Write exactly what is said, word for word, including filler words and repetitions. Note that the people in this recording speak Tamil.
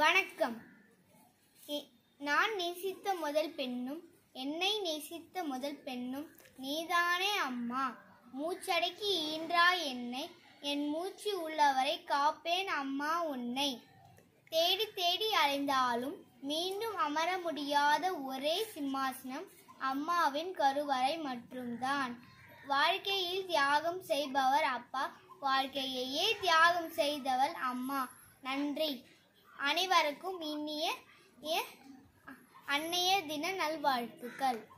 வணக்கம். நான் நேசித்த முதல் பெண்ணும் என்னை நேசித்த முதல் பெண்ணும் நீதானே அம்மா. மூச்சடக்கி ஈன்றாய் என்னை, என் மூச்சு உள்ளவரை காப்பேன் அம்மா உன்னை. தேடி தேடி அலைந்தாலும் மீண்டும் அமர முடியாத ஒரே சிம்மாசனம் அம்மாவின் கருவறை மட்டும்தான். வாழ்க்கையில் தியாகம் செய்பவர் அப்பா, வாழ்க்கையையே தியாகம் செய்தவள் அம்மா. நன்றி. அனைவருக்கும் இனிய அன்னையர் தின நல்வாழ்த்துக்கள்.